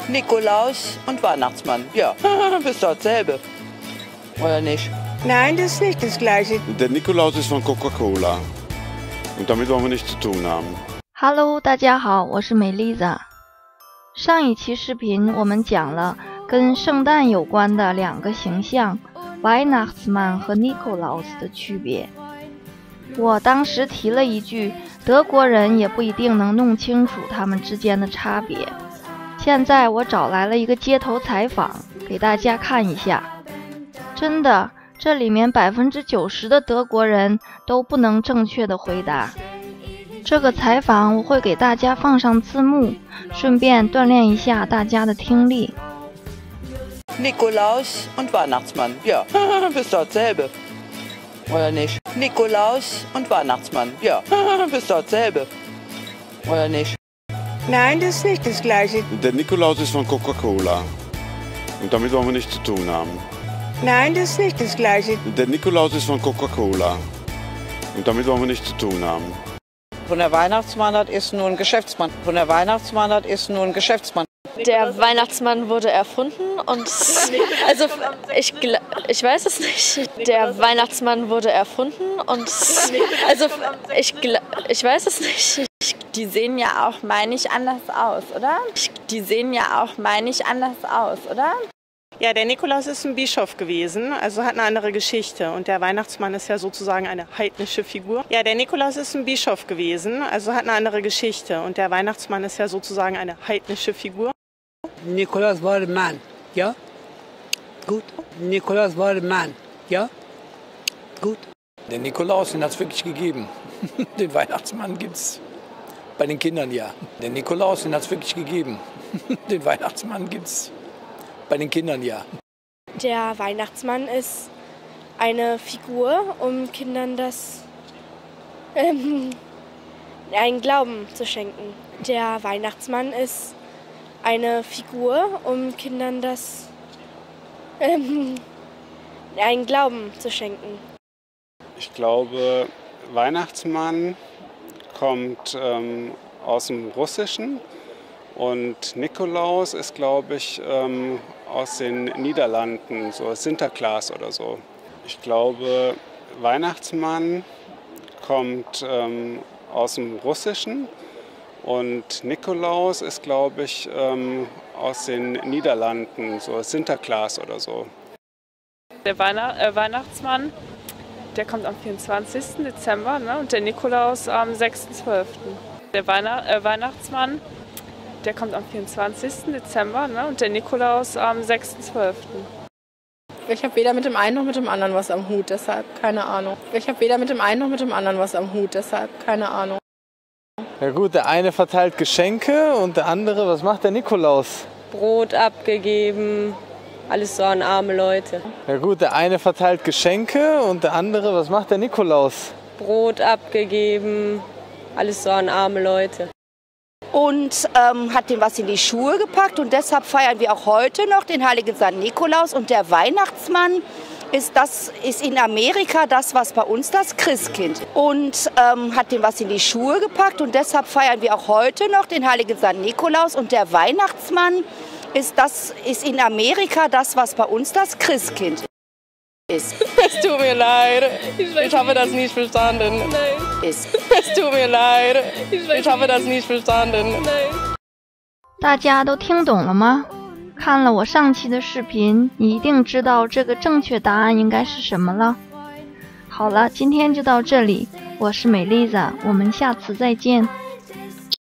Nikolaus und Weihnachtsmann, ja, bist doch dasselbe, oder nicht? Nein, das ist nicht das Gleiche. Der Nikolaus ist von Coca-Cola und damit wollen wir nichts zu tun haben. Hello， 大家好，我是美丽子。上一期视频我们讲了跟圣诞有关的两个形象 Weihnachtsmann 和 Nikolaus 的区别。我当时提了一句，德国人也不一定能弄清楚他们之间的差别。现在我找来了一个街头采访，给大家看一下。真的，这里面90%的德国人都不能正确的回答。这个采访我会给大家放上字幕，顺便锻炼一下大家的听力。 Nikolaus und Weihnachtsmann, ja, bist doch dasselbe, oder nicht? Nikolaus und Weihnachtsmann, ja, bist doch dasselbe, oder nicht? Nein, das ist nicht das Gleiche. Der Nikolaus ist von Coca-Cola und damit wollen wir nichts zu tun haben. Nein, das ist nicht das Gleiche. Der Nikolaus ist von Coca-Cola und damit wollen wir nichts zu tun haben. Von der Weihnachtsmann, das ist nur ein Geschäftsmann. Von der Weihnachtsmann, das ist nur ein Geschäftsmann. Der Weihnachtsmann wurde erfunden und also ich weiß es nicht. Der Weihnachtsmann wurde erfunden und also ich weiß es nicht. Die sehen ja auch, meine ich, anders aus, oder? Die sehen ja auch, meine ich, anders aus, oder? Ja, der Nikolaus ist ein Bischof gewesen, also hat eine andere Geschichte. Und der Weihnachtsmann ist ja sozusagen eine heidnische Figur. Ja, der Nikolaus ist ein Bischof gewesen, also hat eine andere Geschichte. Und der Weihnachtsmann ist ja sozusagen eine heidnische Figur. Nikolaus war ein Mann, ja? Gut. Nikolaus war ein Mann, ja? Gut. Der Nikolaus, den hat es wirklich gegeben. Den Weihnachtsmann gibt es bei den Kindern ja. Der Nikolaus, den hat es wirklich gegeben. Den Weihnachtsmann gibt es bei den Kindern ja. Der Weihnachtsmann ist eine Figur, um Kindern einen Glauben zu schenken. Der Weihnachtsmann ist eine Figur, um Kindern einen Glauben zu schenken. Ich glaube, Weihnachtsmann kommt aus dem Russischen und Nikolaus ist, glaube ich, aus den Niederlanden, so Sinterklaas oder so. Ich glaube, Weihnachtsmann kommt aus dem Russischen und Nikolaus ist, glaube ich, aus den Niederlanden, so Sinterklaas oder so. Der Weihnachtsmann, der kommt am 24. Dezember, ne? Und der Nikolaus am 6.12. Der Weihnachtsmann, der kommt am 24. Dezember, ne? Und der Nikolaus am 6.12. Ich habe weder mit dem einen noch mit dem anderen was am Hut, deshalb keine Ahnung. Ich habe weder mit dem einen noch mit dem anderen was am Hut, deshalb keine Ahnung. Ja gut, der eine verteilt Geschenke und der andere, was macht der Nikolaus? Brot abgegeben, alles so an arme Leute. Ja gut, der eine verteilt Geschenke und der andere, was macht der Nikolaus? Brot abgegeben, alles so an arme Leute. Und hat dem was in die Schuhe gepackt und deshalb feiern wir auch heute noch den heiligen Sankt Nikolaus. Und der Weihnachtsmann ist in Amerika das, was bei uns das Christkind. Und hat dem was in die Schuhe gepackt und deshalb feiern wir auch heute noch den heiligen Sankt Nikolaus. Und der Weihnachtsmann ist in Amerika das, was bei uns das Christkind ist. Es tut mir leid, ich habe das nicht verstanden. Nein. Ist. Es tut mir leid, ich habe das nicht verstanden. Nein. 大家都听懂了吗？看了我上期的视频，你一定知道这个正确答案应该是什么了。好了，今天就到这里，我是美丽子，我们下次再见。